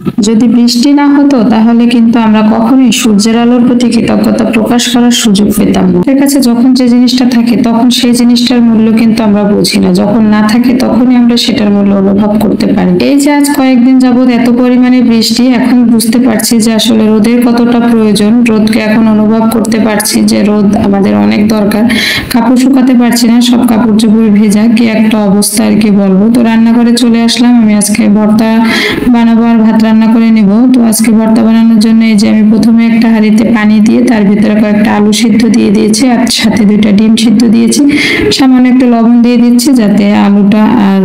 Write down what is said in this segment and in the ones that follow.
যদি বৃষ্টি না হতো তাহলে কিন্তু আমরা কখনোই সূর্যের আলোর প্রতি কৃতজ্ঞতা প্রকাশ করার সুযোগ পেতাম না। আমাদের কাছে যখন যে জিনিসটা থাকে তখন সেই জিনিসটার মূল্য কিন্তু আমরা বুঝি না, যখন না থাকে তখনই আমরা সেটার মূল্য অনুভব করতে পারি। এই যে আজ কয়েকদিন যাবত এত পরিমাণে বৃষ্টি, এখন বুঝতে পারছি যে আসলে রোদের কতটা প্রয়োজন। রোদকে এখন অনুভব করতে পারছি যে রোদ আমাদের অনেক দরকার। কাপড় শুকাতে পারছি না, সব কাপড় চোপড় ভেজা, কি একটা অবস্থা আর কি বলবো। তো রান্নাঘরে চলে আসলাম, আমি আজকে ভর্তা বানাবো আর ভাত রান্না করে নেব। তো আজকে ভর্তা বানানোর জন্য এই যে আমি প্রথমে একটা হাঁড়িতে পানি দিয়ে তার ভিতরে কয়েকটা আলু সিদ্ধ দিয়ে দিয়েছি আর সাথে 2টা ডিম সিদ্ধ দিয়েছি। সামান্য একটু লবণ দিয়ে দিচ্ছি যাতে আলুটা আর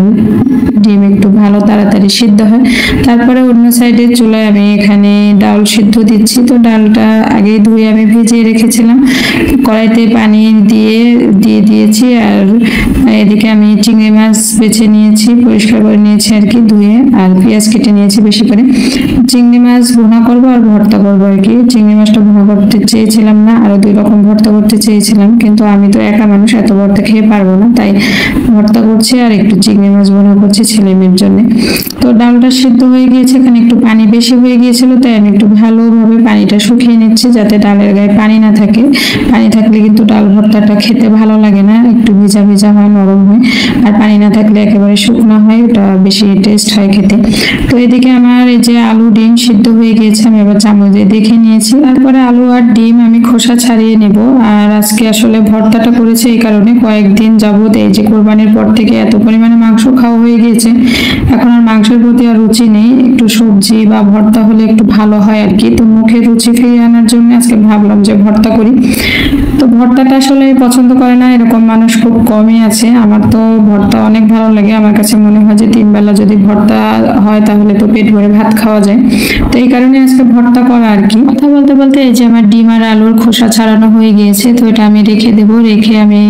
ডিম একটু ভালো তাড়াতাড়ি সিদ্ধ হয়। তারপরে অন্য সাইডে চুলায় আমি এখানে ডাল সিদ্ধ দিচ্ছি। তো ডালটা আগে ধুয়ে আমি ভিজিয়ে রেখেছিলাম, কড়াইতে পানি দিয়ে দিয়েছি। আর এদিকে আমি চিংড়ি মাছ বেছে নিয়েছি, পরিষ্কার করে নিয়েছি আর কি ধুয়ে, আর পেঁয়াজ কেটে নিয়েছি বেশি করে। চিংড়ি মাছ ভুনা করবো আর ভর্তা করবো আর কি। চিংড়ি মাছটা ভুনা করতে চেয়েছিলাম না, আরো 2 রকম ভর্তা করতে চেয়েছিলাম, কিন্তু আমি তো একা মানুষ, এত ভর্তা খেয়ে পারবো না, তাই ভর্তা করছি আর একটু চিংড়ি মাছ ভুনা করছি ছেলে মেয়ের জন্য। তো ডালটা সিদ্ধ হয়ে গিয়েছে, এখানে একটু পানি বেশি হয়ে গিয়েছিল, তাই আমি একটু ভালোভাবে পানিটা শুকিয়ে নিচ্ছি যাতে ডালের গায়ে পানি না থাকে। পানি থাকলে কিন্তু ডাল ভর্তাটা খেতে ভালো লাগে না, একটু ভিজা ভিজা হয়, নরম হয়। আর পানি না থাকলে একেবারে শুকনো হয়, ওটা বেশি টেস্ট হয় খেতে। তো এদিকে আমার এই যে আলু ডিম সিদ্ধ হয়ে গিয়েছে, আমি এবার চামচ দিয়ে দেখে নিয়েছি। তারপরে আলু আর ডিম আমি খোসা ছাড়িয়ে নেব। আর আজকে আসলে ভর্তাটা করেছে এই কারণে, কয়েকদিন যাবত এই যে কোরবানির পর থেকে এত পরিমাণে মাংস খাওয়া হয়ে গিয়েছে, এখন আর মাংসের প্রতি আর রুচি নেই। একটু সবজি বা ভর্তা হলে একটু ভালো হয় আর কি। তো মুখে রুচি ফিরিয়ে আনার জন্য আজকে ভাবলাম যে ভর্তা করি। তো ভর্তাটা আসলে পছন্দ করে না এরকম মানুষ খুব কমই আছে। আমার তো ভর্তা অনেক ভালো লাগে, আমার কাছে মনে হয় যে 3 বেলা যদি ভর্তা হয় তাহলে তো পেট ভরে ভাত খাওয়া যায়। তো এই কারণে আজকে ভর্তা করা আর কি। কথা বলতে বলতে এই যে আমার ডিম আর আলুর খোসা ছাড়ানো হয়ে গিয়েছে, তো এটা আমি রেখে দেবো। রেখে আমি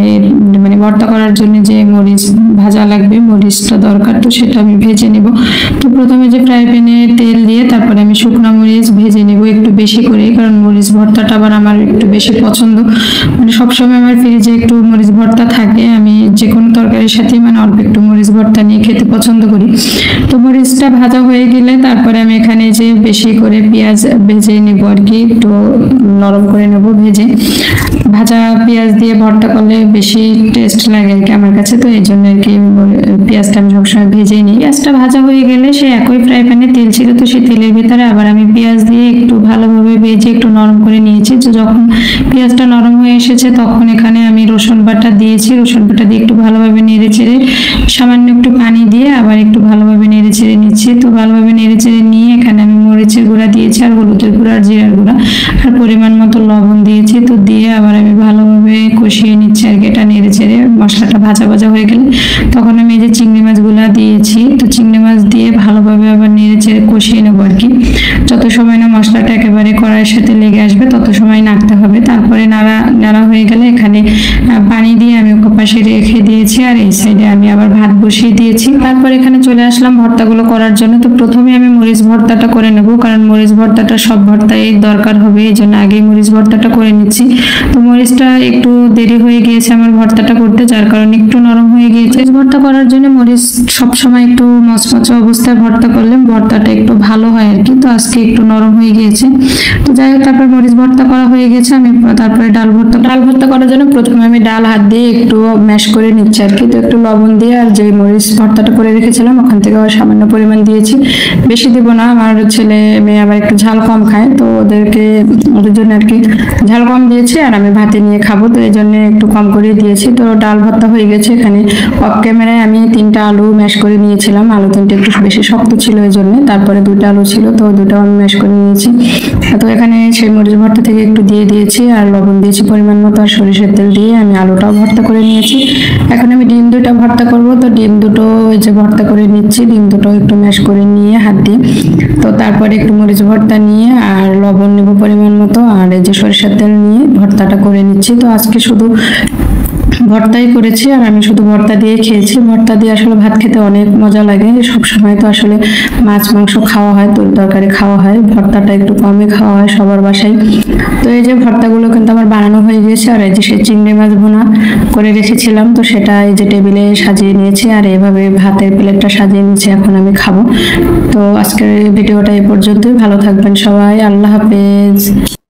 মানে ভর্তা করার জন্য যে মরিচ ভাজা লাগবে, মরিচটা দরকার, তো সেটা আমি ভেজে নেব। তো প্রথমে যে ফ্রাই প্যানে তেল দিয়ে তারপরে আমি শুকনো মরিচ ভেজে নেব একটু বেশি করে, কারণ মরিচ ভর্তাটা আবার আমার একটু বেশি পছন্দ। মানে সবসময় আমার ফ্রিজে একটু মরিচ ভর্তা থাকে, আমি যে কোনো তরকারির সাথে মানে অল্প একটু মরিচ ভর্তা নিয়ে খেতে পছন্দ করি। তো মরিচটা ভাজা হয়ে গেলে তারপরে আমি এখানে যে বেশি করে পেঁয়াজ ভেজে নেব আর কি, একটু নরম করে নেব ভেজে। ভাজা পেঁয়াজ দিয়ে ভর্তা করলে বেশি টেস্ট লাগে আর কি আমার কাছে, তো এই জন্য আর কি পেঁয়াজটা আমি সবসময় ভেজেই নিই। পেঁয়াজটা ভাজা হয়ে গেলে সে একই ফ্রাই প্যানে তেল ছিল, তো সেই তেলের ভিতরে আবার আমি পেঁয়াজ দিয়ে একটু ভালোভাবে ভেজে একটু নরম করে নিয়েছি। তো যখন পেঁয়াজটা নরম হয়ে এসেছে তখন এখানে আমি রসুন বাটা দিয়েছি। রসুন বাটা দিয়ে একটু ভালোভাবে নেড়ে চেড়ে সামান্য একটু পানি দিয়ে আবার একটু ভালোভাবে নেড়ে চেড়ে নিচ্ছি। তো ভালোভাবে নেড়ে চেড়ে নিয়ে এখানে আমি মরিচের গুঁড়া দিয়েছি আর হলুদের গুঁড়া আর জিরার গুঁড়া আর পরিমাণ মতো লবণ দিয়েছি। তো দিয়ে আবার আমি ভালোভাবে কষিয়ে নিচ্ছি আর কি। এটা নেড়ে চেড়ে মশলাটা ভাজা ভাজা হয়ে গেলে তখন আমি এই যে চিংড়ি মাছগুলা দিয়েছি। তো চিংড়ি মাছ দিয়ে ভালোভাবে আবার নেড়ে চেড়ে কষিয়ে নেবো আর কি। যত সময় না মশলাটা একেবারে কড়াইয়ের সাথে লেগে আসবে তত সময় নাড়তে হবে। তারপরে নাড়া হয়ে গেলে এখানে পানি দিয়ে আমি পাশে রেখে দিয়েছি আর এই সাইডে আমি আবার ভাত বসিয়ে দিয়েছি। তারপর এখানে চলে আসলাম ভর্তাগুলো করার জন্য। তো প্রথমে আমি মরিচ ভর্তাটা করে নেব, কারণ মরিচ ভর্তাটা সব ভর্তায় দরকার হবে, এই জন্য আগে মরিচ ভর্তাটা করে নিচ্ছি। তো মরিচটা একটু দেরি হয়ে গিয়েছে আমার ভর্তাটা করতে, যার কারণে একটু নরম হয়ে গিয়েছে। ভর্তা করার জন্য মরিচ সবসময় একটু মচমচে অবস্থায় ভর্তা করলে ভর্তাটা একটু ভালো হয় আর কি। তো আজকে একটু নরম হয়ে গিয়েছে। তো যাই হোক, তারপর মরিচ ভর্তা করা হয়ে গেছে। আমি তারপরে ডাল ভর্তা করার জন্য প্রথমে আমি ডাল হাত দিয়ে একটু ম্যাশ করে নিচ্ছি আর কি। তো একটু লবণ দিয়ে আর যে মরিচ ভর্তাটা করে রেখেছিলাম ওখান থেকে সামান্য পরিমাণ দিয়েছি, বেশি দিব না। আমার ছেলে মেয়ে আবার একটু ঝাল কম খায়, তো ওদের জন্য আর কি ঝাল কম দিয়েছি, আর আমি ভাতে নিয়ে খাবো, তো এই জন্য একটু কম করে দিয়েছি। তো ডাল ভর্তা হয়ে গেছে। এখানে অফ ক্যামেরায় আমি 3টা আলু ম্যাশ করে নিয়েছিলাম, আলু 3টে একটু বেশি শক্ত ছিল এই জন্য। তারপরে 2টা আলু ছিল, তো 2টাও আমি ম্যাশ করে নিয়েছি। তো এখানে সেই মরিচ ভর্তা থেকে একটু দিয়ে দিয়েছি আর লবণ দিয়েছি পরিমাণ মতো, আর সরিষার তেল দিয়ে আমি আলুটাও ভর্তা করে নিয়েছি। এখন আমি ডিম 2টা ভর্তা করব। তো ডিম 2টো এই যে ভর্তা করে নিচ্ছি, ডিম 2টো একটু ম্যাশ করে নিয়ে হাত দিয়ে। তো তারপরে একটু মরিচ ভর্তা নিয়ে আর লবণ নেব পরিমাণ মতো, আর এই যে সরিষার তেল নিয়ে ভর্তাটা করে নিচ্ছি। তো আজকে শুধু ভর্তাই করেছি আর আমি শুধু ভর্তা দিয়ে খেয়েছি। ভর্তা দিয়ে আসলে ভাত খেতে অনেক মজা লাগে। সব সময় তো আসলে মাছ মাংস খাওয়া হয়, তরকারি খাওয়া হয়, ভর্তাটা একটু কমই খাওয়া হয় সবার বাসায়। তো এই যে ভর্তাগুলো কিন্তু আমার বানানো হয়ে গেছে, আর এই যে সেই চিংড়ি মাছ ভুনা করে রেখেছিলাম, তো সেটা এই যে টেবিলে সাজিয়ে নিয়েছি আর এভাবে ভাতের প্লেটটা সাজিয়ে নিয়েছি, এখন আমি খাবো। তো আজকের ভিডিওটা এই পর্যন্তই। ভালো থাকবেন সবাই, আল্লাহ হাফেজ।